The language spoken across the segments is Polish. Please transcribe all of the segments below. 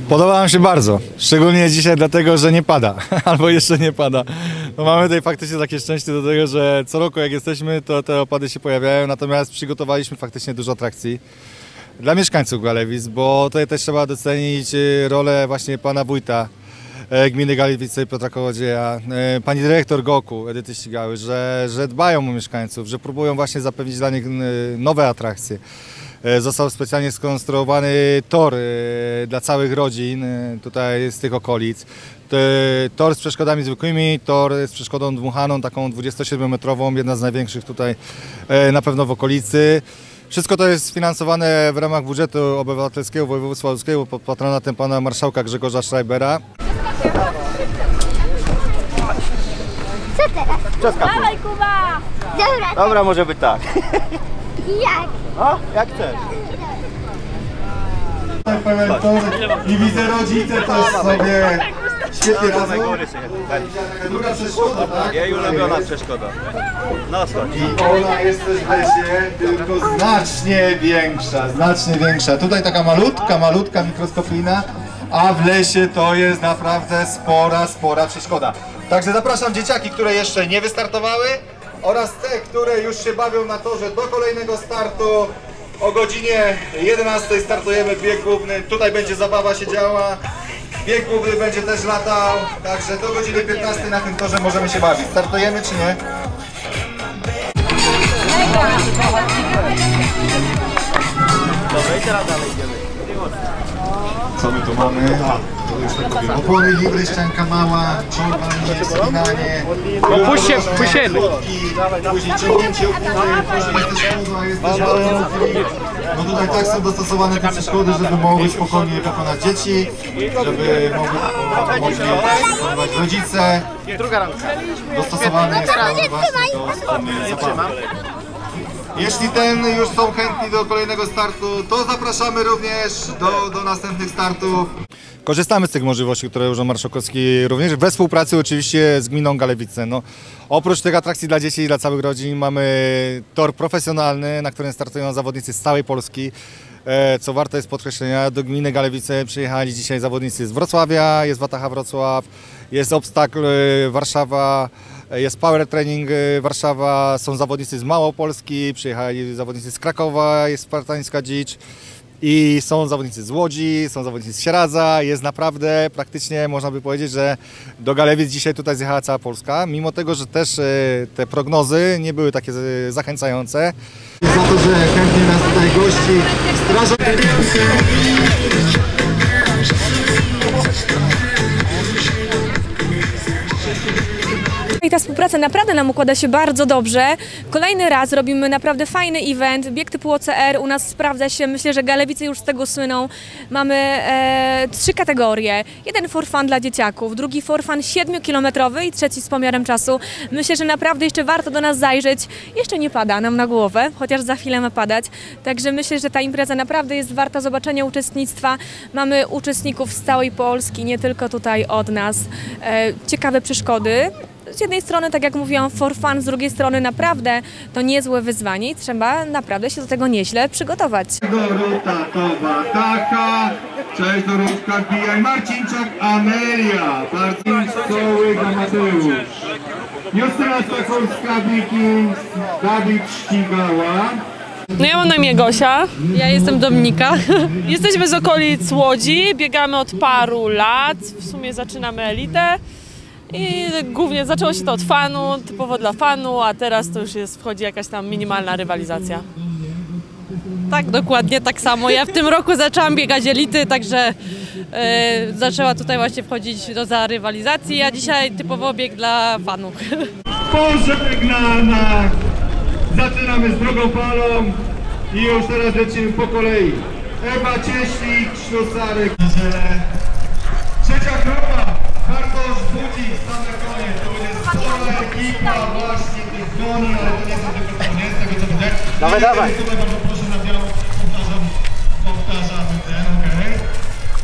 Podoba nam się bardzo, szczególnie dzisiaj dlatego, że nie pada, albo jeszcze nie pada. No mamy tutaj faktycznie takie szczęście do tego, że co roku jak jesteśmy, to te opady się pojawiają, natomiast przygotowaliśmy faktycznie dużo atrakcji dla mieszkańców Galewic, bo tutaj też trzeba docenić rolę właśnie pana wójta gminy Galewice i Piotra Kołodzieja, pani dyrektor GOK-u Edyty Ścigały, że dbają o mieszkańców, że próbują właśnie zapewnić dla nich nowe atrakcje. Został specjalnie skonstruowany tor dla całych rodzin tutaj z tych okolic. Tor z przeszkodami zwykłymi, tor z przeszkodą dmuchaną, taką 27-metrową, jedna z największych tutaj na pewno w okolicy. Wszystko to jest finansowane w ramach budżetu obywatelskiego województwa łódzkiego pod patronatem pana marszałka Grzegorza Schreibera. Co teraz? Czeska. Dawaj, Kuba! Dobra, może być tak. Jak? O, jak chcesz. I widzę rodzice też sobie świetnie radzą. Druga przeszkoda, tak? Jej ulubiona przeszkoda. No chodź. I ona jest też w lesie, tylko znacznie większa. Tutaj taka malutka, mikroskopijna, a w lesie to jest naprawdę spora przeszkoda. Także zapraszam dzieciaki, które jeszcze nie wystartowały oraz te, które już się bawią na torze do kolejnego startu. O godzinie 11 startujemy bieg główny, tutaj będzie zabawa się działa. Bieg główny będzie też latał, także do godziny 15 na tym torze możemy się bawić. Startujemy czy nie? Dobra, i teraz dalej idziemy. Co my tu mamy? To już tak powiem. Opony libry, ścianka mała, ciąganie, spinanie. No puścimy. Później ciągnięcie opony, później jest też pudła, jest też balonówki. No tutaj tak są dostosowane te przeszkody, żeby mogły spokojnie pokonać dzieci, żeby mogli pokonać rodzice. Dostosowane jest to właśnie do zabawy. Jeśli już są chętni do kolejnego startu, to zapraszamy również do następnych startów. Korzystamy z tych możliwości, które Urząd Marszałkowski również, we współpracy oczywiście z gminą Galewice. No, oprócz tych atrakcji dla dzieci i dla całych rodzin mamy tor profesjonalny, na którym startują zawodnicy z całej Polski. Co warte jest podkreślenia, do gminy Galewice przyjechali dzisiaj zawodnicy z Wrocławia, jest Wataha Wrocław, jest Obstacle Warszawa, jest Power Training Warszawa, są zawodnicy z Małopolski, przyjechali zawodnicy z Krakowa, jest Spartańska Dzicz i są zawodnicy z Łodzi, są zawodnicy z Sieradza. Jest naprawdę praktycznie, można by powiedzieć, że do Galewic dzisiaj tutaj zjechała cała Polska, mimo tego, że też te prognozy nie były takie zachęcające. Za to, że chętnie nas tutaj gości strażacy. I ta współpraca naprawdę nam układa się bardzo dobrze. Kolejny raz robimy naprawdę fajny event, bieg typu OCR, u nas sprawdza się, myślę, że Galewice już z tego słyną. Mamy 3 kategorie, jeden for fun dla dzieciaków, drugi for fun 7-kilometrowy i trzeci z pomiarem czasu. Myślę, że naprawdę jeszcze warto do nas zajrzeć. Jeszcze nie pada nam na głowę, chociaż za chwilę ma padać. Także myślę, że ta impreza naprawdę jest warta zobaczenia, uczestnictwa. Mamy uczestników z całej Polski, nie tylko tutaj od nas. Ciekawe przeszkody. Z jednej strony, tak jak mówiłam, for fun, z drugiej strony naprawdę to niezłe wyzwanie i trzeba naprawdę się do tego nieźle przygotować. Dorota to Wataha, cześć Dorotka, wbijaj, Marcinczak, Amelia, Marcin Sołyk, Mateusz, Justyna Stachowska, Wikings, Dawid Ścigała. No ja mam na imię Gosia, ja jestem Dominika. Jesteśmy z okolic Łodzi, biegamy od paru lat, w sumie zaczynamy elitę. I głównie zaczęło się to od fanu, typowo dla fanu, a teraz to już wchodzi jakaś tam minimalna rywalizacja. Tak, dokładnie tak samo. Ja w tym roku zaczęłam biegać elity, także zaczęła tutaj właśnie wchodzić za rywalizacji, a dzisiaj typowo bieg dla fanów. Pożegnana! Zaczynamy z drugą falą i już teraz lecimy po kolei. Ewa Cieślik, Szlucarek, trzecia grupa. Bartosz Budzik, same konie, to jest spora ekipa właśnie tych goni, ale to nie są tylko konie, z tego co widzę. Dawaj. Tutaj bardzo proszę na biało, powtarzamy ten, okej.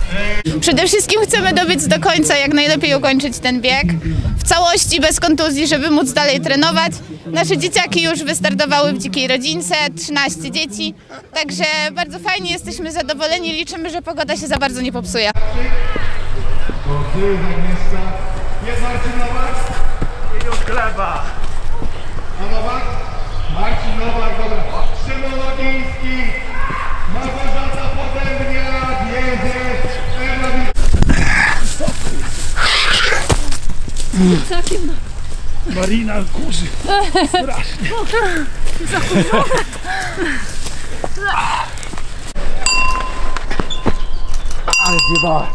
Przede wszystkim chcemy dobiec do końca, jak najlepiej ukończyć ten bieg w całości, bez kontuzji, żeby móc dalej trenować. Nasze dzieciaki już wystartowały w Dzikiej Rodzince, 13 dzieci, także bardzo fajnie, jesteśmy zadowoleni, liczymy, że pogoda się za bardzo nie popsuje. Jest Marcin Nowak. I już gleba. A Nowak? Marcin Nowak, dobra. Szymon Ogiński. Małgorzata Podębnia. Jedzie. Marina kurzy. Strasznie. Ale zjebała.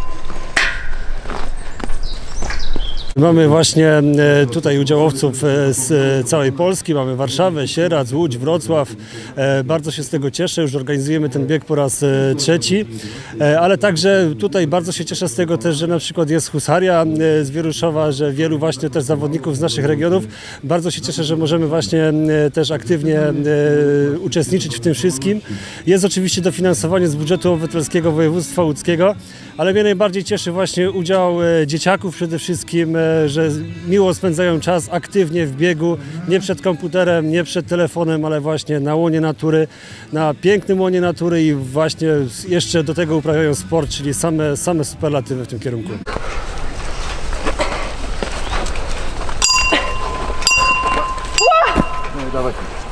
Mamy właśnie tutaj udziałowców z całej Polski, mamy Warszawę, Sieradz, Łódź, Wrocław. Bardzo się z tego cieszę, już organizujemy ten bieg po raz trzeci, ale także tutaj bardzo się cieszę z tego też, że na przykład jest Husaria z Wieruszowa, że wielu właśnie też zawodników z naszych regionów. Bardzo się cieszę, że możemy właśnie też aktywnie uczestniczyć w tym wszystkim. Jest oczywiście dofinansowanie z budżetu obywatelskiego województwa łódzkiego, ale mnie najbardziej cieszy właśnie udział dzieciaków przede wszystkim, że miło spędzają czas aktywnie w biegu, nie przed komputerem, nie przed telefonem, ale właśnie na łonie natury, na pięknym łonie natury i właśnie jeszcze do tego uprawiają sport, czyli same superlatywy w tym kierunku. No, dawaj.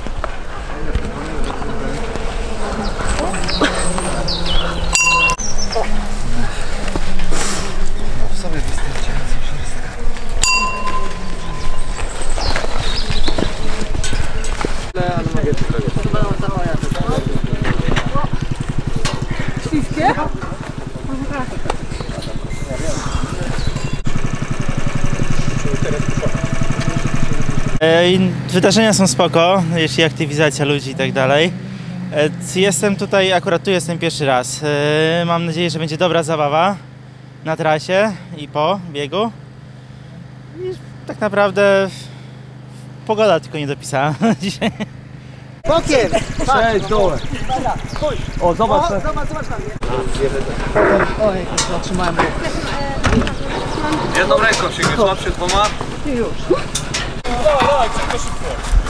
Wydarzenia są spoko, jeśli aktywizacja ludzi i tak dalej. Jestem tutaj, akurat tu jestem pierwszy raz. Mam nadzieję, że będzie dobra zabawa na trasie i po biegu. I tak naprawdę pogoda tylko nie dopisała dzisiaj. Bokiem! Cześć, dołem. O, zobacz. Zobacz na mnie. Oj, zatrzymałem go. Jedną ręką się nie złapcie dwoma. I już. Dawaj, szybko.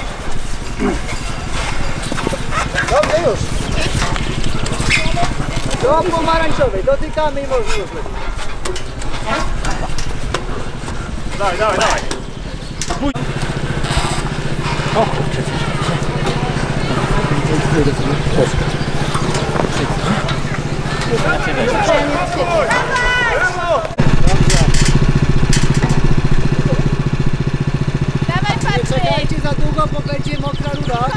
Dobrze, już. Do pomarańczowej, dotykamy i można już lecieć. Dawaj. Dawaj, Patryk! Czekajcie za długo, bo będzie mokra rura.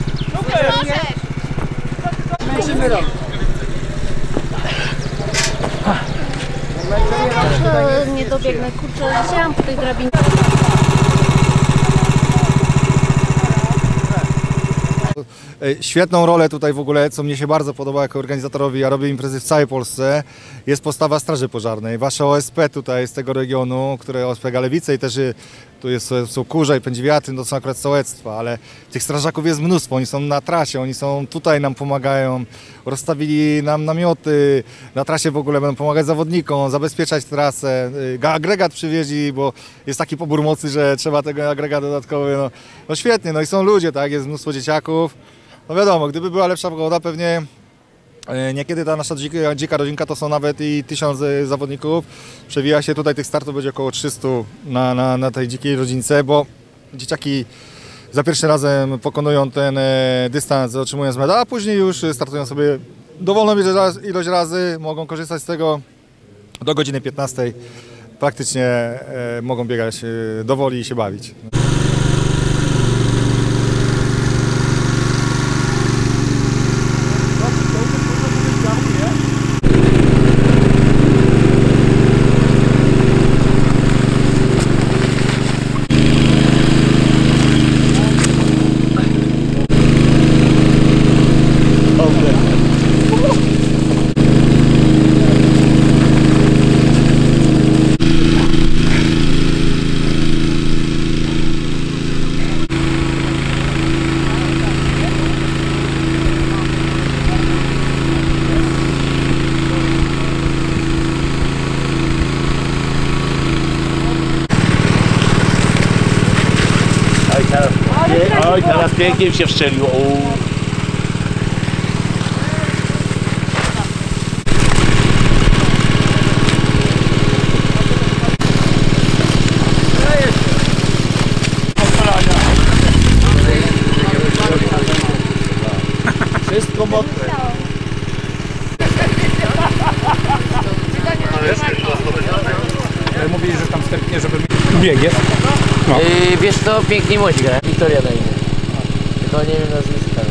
Musimy robić. Nie dobiegnę, kurczę, chciałam po tej drabinie. Świetną rolę tutaj w ogóle, co mnie się bardzo podoba jako organizatorowi, ja robię imprezy w całej Polsce, jest postawa Straży Pożarnej. Wasze OSP tutaj z tego regionu, które OSP Galewice i też tu są Kurze i Pędziwiaty, to są akurat sołectwa, ale tych strażaków jest mnóstwo, oni są na trasie, oni są tutaj, nam pomagają, rozstawili nam namioty, na trasie w ogóle będą pomagać zawodnikom, zabezpieczać trasę, agregat przywieźli, bo jest taki pobór mocy, że trzeba tego agregatu dodatkowy, no świetnie, no i są ludzie, tak, jest mnóstwo dzieciaków. No wiadomo, gdyby była lepsza pogoda, pewnie niekiedy ta nasza dzika rodzinka to są nawet i 1000 zawodników. Przewija się tutaj, tych startów będzie około 300 na tej dzikiej rodzince, bo dzieciaki za pierwszym razem pokonują ten dystans, otrzymując medal, a później już startują sobie dowolną ilość razy, mogą korzystać z tego do godziny 15. Praktycznie mogą biegać do woli i się bawić. Pięknie się wstrzelił. Wszystko mokre. Mówili, że tam wstępnie, żeby bieg jest. No. Wiesz co, pięknie młodzi gra. Wiktoria na imię. Tylko nie wiem nazwiska.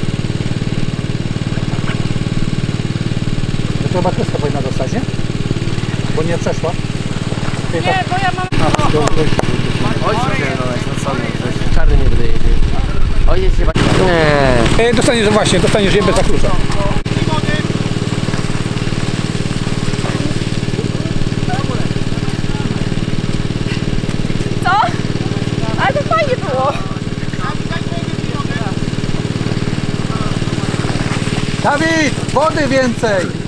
To chyba kreska powinna dostać, nie? Bo nie przeszła. Nie, bo ja mam... Ojciec trenować, no co, coś czarny nie wydaje. Ojciec chyba... Nie. Dostaniesz, właśnie, dostaniesz je bez zaklucza. Co? Ale to fajnie było. Dawid, wody więcej!